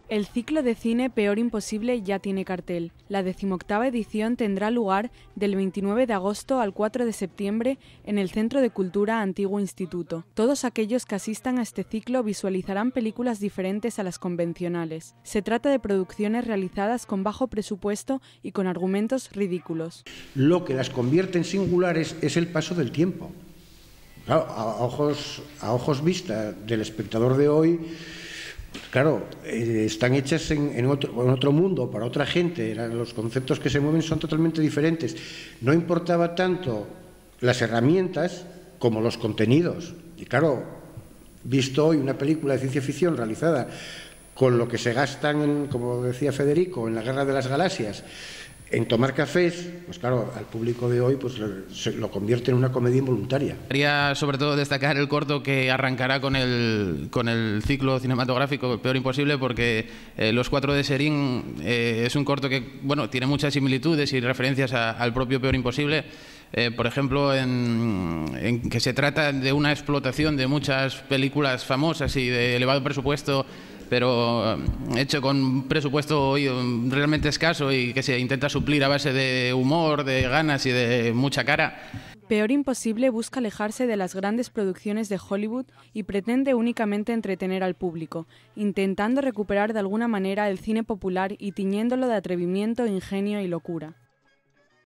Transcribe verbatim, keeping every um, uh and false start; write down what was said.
El ciclo de cine Peor Imposible ya tiene cartel. La decimoctava edición tendrá lugar del veintinueve de agosto al cuatro de septiembre en el Centro de Cultura Antiguo Instituto. Todos aquellos que asistan a este ciclo visualizarán películas diferentes a las convencionales. Se trata de producciones realizadas con bajo presupuesto y con argumentos ridículos. Lo que las convierte en singulares es el paso del tiempo. Claro, a ojos, a ojos vista del espectador de hoy, claro, eh, están hechas en, en, otro, en otro mundo, para otra gente, los conceptos que se mueven son totalmente diferentes. No importaba tanto las herramientas como los contenidos. Y claro, visto hoy una película de ciencia ficción realizada con lo que se gastan, en, como decía Federico, en la Guerra de las Galaxias, en tomar cafés, pues claro, al público de hoy pues se lo convierte en una comedia involuntaria. Quería sobre todo destacar el corto que arrancará con el, con el ciclo cinematográfico El Peor Imposible, porque eh, Los Cuatro de Sering eh, es un corto que bueno, tiene muchas similitudes y referencias a, al propio Peor Imposible. Eh, por ejemplo, en, en que se trata de una explotación de muchas películas famosas y de elevado presupuesto, pero hecho con un presupuesto realmente escaso y que se intenta suplir a base de humor, de ganas y de mucha cara. Peor Imposible busca alejarse de las grandes producciones de Hollywood y pretende únicamente entretener al público, intentando recuperar de alguna manera el cine popular y tiñéndolo de atrevimiento, ingenio y locura.